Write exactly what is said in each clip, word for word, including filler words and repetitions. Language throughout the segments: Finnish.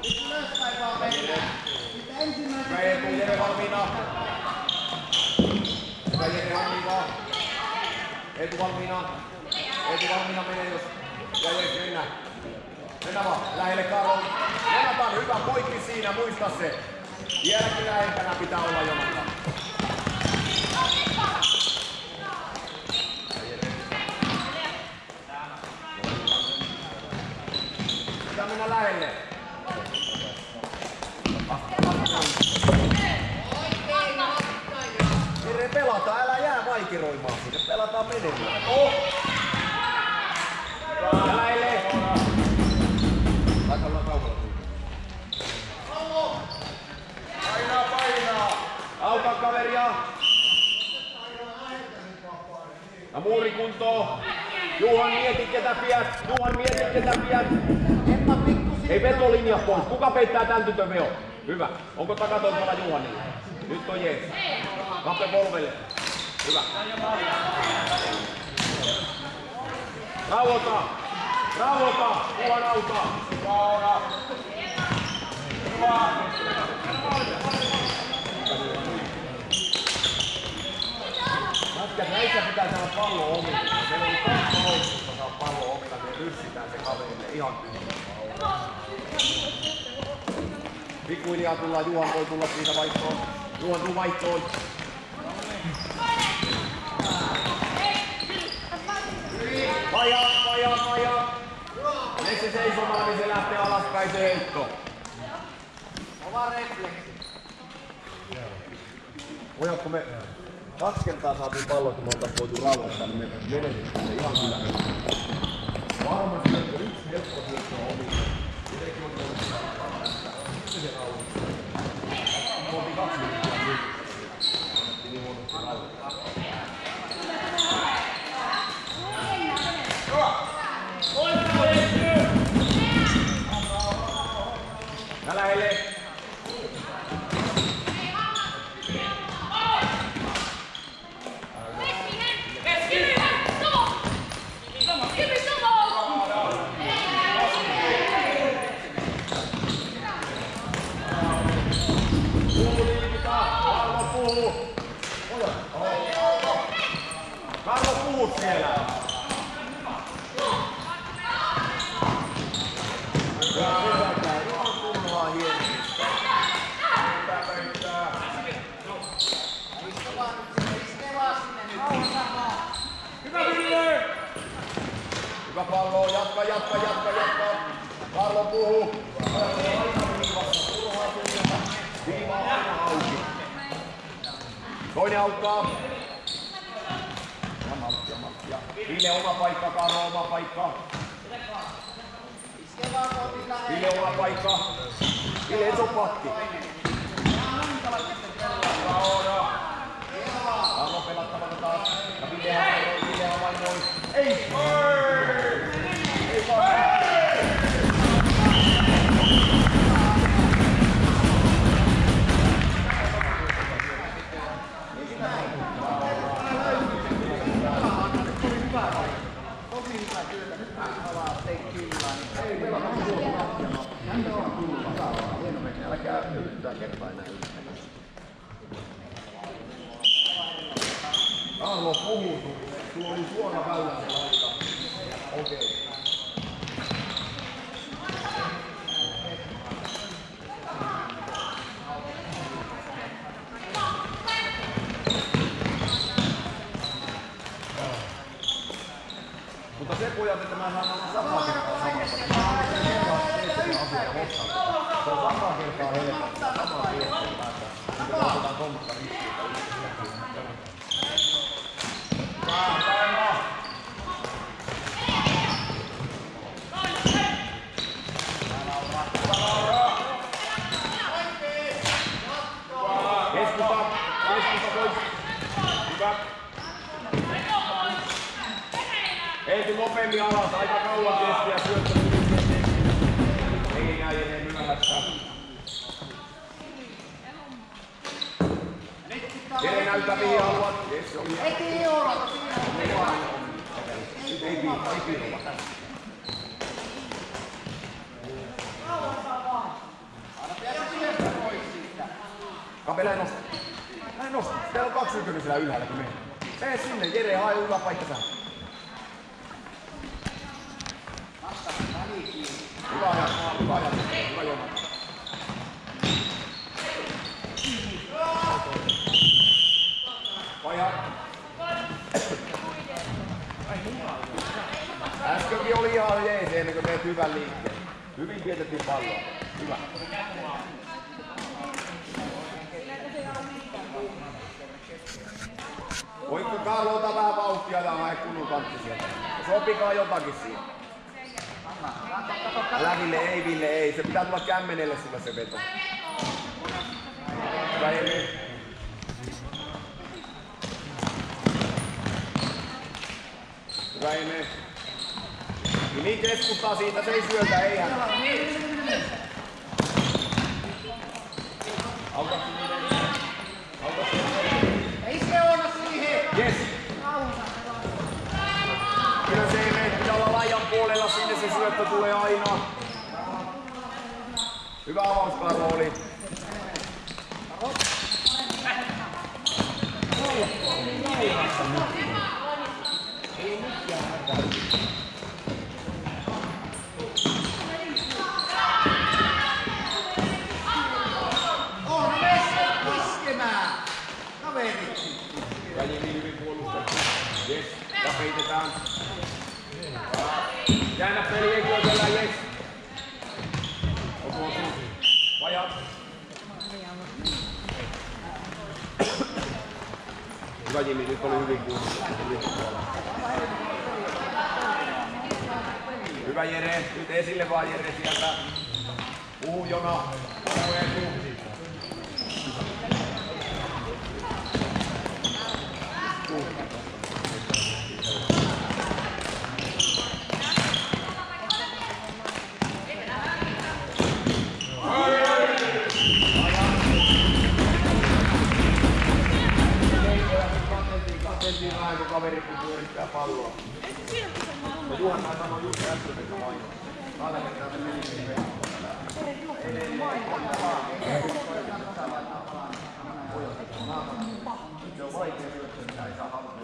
Hyvä Eetu, Jere valmiina. Hyvä Jere valmiina. Eetu valmiina. Eetu valmiina menee jos. Ja Jees mennä. Mennä vaan. Lähelle Karol. Jonatan hyvä poikki siinä, muista se. Vieläkin lähempänä pitää olla Jonatan. Pitää mennä lähelle. Jere, pelataan, älä jää vaikeroimaan sinne. Pelataan menemään. Oh! Ja lähelle. Aika ollaan kaukalla. Painaa, painaa. Auta kaveria. Ja muuri kuntoon. Juhan mieti ketä piät. Juhan mieti ketä piät. Ei vetolinja pois. Kuka peittää tän tytön veo? Hyvä. Onko takatoimpana Juhanilla? Nyt on jees. Kappe polvelle. Hyvä. Rauhoita. Rauhoita. Juhan auttaa. Hyvä. Hyvä. Jätkät, näissä pitää saada pallo omille. Meillä on kaksi mahdollisuutta saada pallo omille, niin ryssitään se kaverille ihan kyllä. Pikkuhiljaa tullaan, Juhan voi tulla siitä vaihtoon. Juhan tuu vaihtoon. Vajaa, vajaa, vajaa. Mene se seisomaan, niin se lähtee alaspäin se heitto. Oma refleksi. Pojatko me kaksi kertaa saatiin pallot, kun me oltais voitu rauhoittaa, niin me menetettiin se ihan kyllä. Varmasti, että yksi helppo syöttö on omi. Itsekin on tullut sitä se rauhoittaa. Me oltiin kaksi minuuttia nyt. Annettiin niin huonosti rauhoittaa. Ja lähelle. Karlo, puhut siellä! Hyväkää, ihan kunnolla hienistä. Pitää peittää. Hyvä Ville! Hyvä pallo, jatka, jatka, jatka, jatka. Karlo puhuu. Viiva aina auki. Toinen auttaa. Ville oma paikka, Karlo oma paikka. Ville oma paikka. Ville et oo pakki. Karlo pelattavana taas. Ja Ville havainoi, Ville havainoi. Ei! Ei vaan! Älkää yhtään kertaa enää yhtään. Karlo puhuu, sulla oli suora väylä se laita. Okei. Mutta se pojat, että mä saan olla samaa kertaa samassa. Se on samaa kertaa helpottaa, samaa viestiä päästä. Sitten otetaan kolmatta riskiä. Keskusta, keskusta pois. Hyvä. Eetu nopeammin alas, aika kauan kestiä syöttö. Ei näin enää myöhässä. Jere näytä mihin haluat. Ei piilolla. Nyt ei piilolla. Sampe, näin nosta. Näin nosta. Täällä on kaksi ykkönen siellä ylhäällä kuin me. Mene sinne, Jere, hae hyvä paikka sä. Hyvä ajan, hyvä ajan, hyvä Joona. Paja. Äskenkin oli ihan jees ennen kuin teet hyvän liikkeen. Hyvin pietettiin palloa. Hyvä. Voitko Karlo ottaa vähän vauhtia ja hae kunnon kantti sieltä. Sopikaa jotakin siihen. Älä Ville, ei Ville, ei. Se pitää tulla kämmenelle sulle se veto. Hyvä Emmi. Hyvä Emmi. Niin keskustaa siitä, se ei syötä, ei hän. Auta sinne. Auta sinne. Ei se ole siihen! Jes! Kyllä se ei mene, pitää olla laidan puolella, sinne se syöttö tulee aina. Hyvä avaus Karlo oli. Yes, ja peitetään. Käännä peli, ei kyllä yes. Osuus. Vajat. Hyvä Jimmy, nyt oli hyvin kuunnella. Hyvä Jere, nyt esille vaan Jere sieltä. Puhu Jona. Puhu Eetu. Katseltiin vähän, kun kaveri pyörittää palloa. No Juhanna sanoi just äsken, että vain. Kaaletetaan se meni niin. Se on vaikea syöttää, mitä ei saa halua.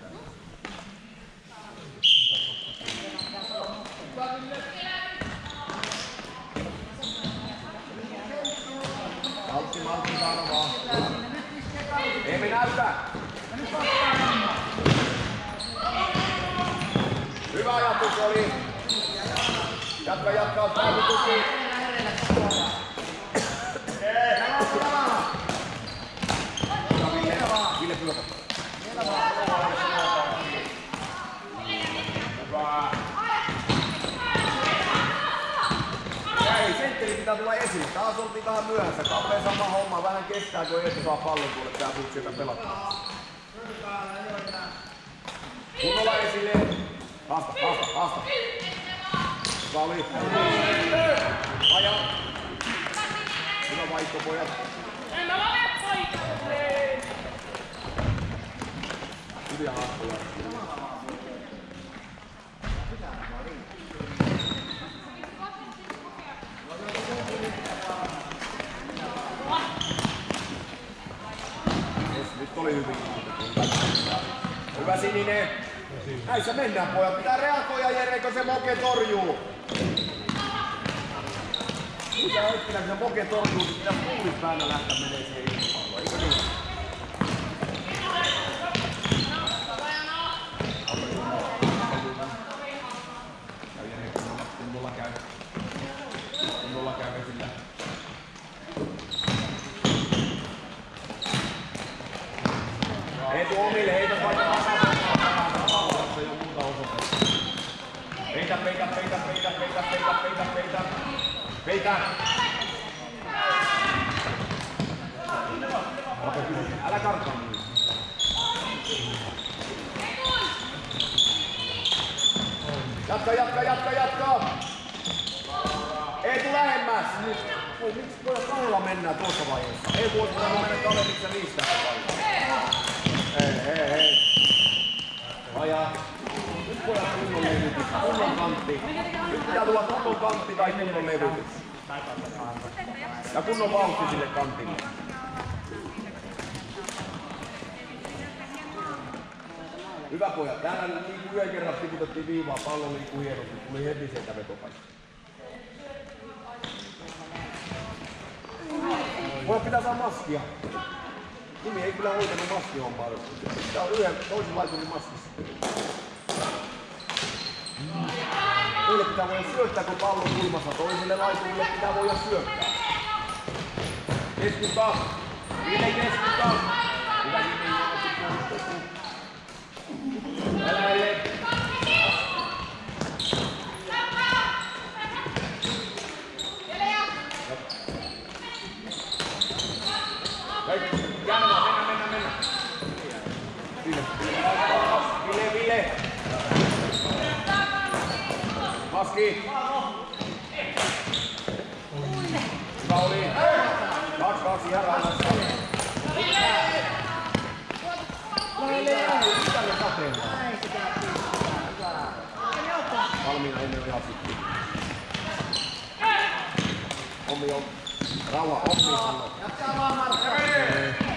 Maltti, maltti, saada vaan. Ei me näytä! Hyvä ajatus oli. Jatka, jatka, täytyy tuki. Ville Pylkä. Hyvä. Ei, sentteri pitää tulla esille. Taas oltiin vähän myöhässä. Kappeen sama homma. Vähän kestää, kun Eetu saa pallon tuolle. Tää tuut sieltä pelattaa. Kunnolla esille. Haasta, haasta, haasta. Hyvä oli. Aja. Hyvä vaihto, pojat. En mä ole paikalla! Hyviä haastoja. Nyt oli hyvin. Hyvä sininen. Näissä mennään pojat. Pitää reagoida Jere, kun se moke torjuu. Mitä hetkinä, kun se moke torjuu, niin pitää kuulis päällä lähteä menee siihen ilmapalloon. Eikö niin? Käy Jere, kunnolla käy. Kunnolla käy vesillä. Eetu omille, heitä vaikka vastaan. Se ei oo muuta osoitetta. Peitä, peitä, peitä, peitä, peitä, peitä, peitä, peitä. Peitä! Älä karkaa niin. Jatka, jatka, jatka, jatka! Eetu lähemmäs! Oi, miksi pojat kahdella mennään tuossa vaiheessa? Eetu olisi pitänyt mennä kaveriksi ja niistä paljon. Hei, hei, hei. Vajaa. Nyt pojat kunnon levytys, kunnon kantti. Nyt pitää tulla kunnon kantti tai kunnon levytys. Ja kunnon vauhti sille kantille. Hyvä pojat. Täällä niin kuin yhden kerran tiputettiin viivaa, pallo liikkuu hienosti. Tuli heti sieltä vetopaikka. Pojat pitää saada maskia. Nimi ei kyllä hoitanut maskihommaa. Tää on yhden toisen laiturin maskissa. Niille pitää voida syöttää, kun pallon kulmassa. Toiselle laiturille pitää voida syöttää. Keskustaa. Ville keskustaa. Hyvä Ville. Älä ellei. Janma, mennä, mennä, mennä. Ville, Ville, Ville. Maski. Hyvä oli. Kaksi, kaksi, ihan rannassa. Mitä ne kateellaan? Valmiina ennen on ihan sitten. Ommi on. Rauha, Ommi sanoo. Jatkaa vaan Marko.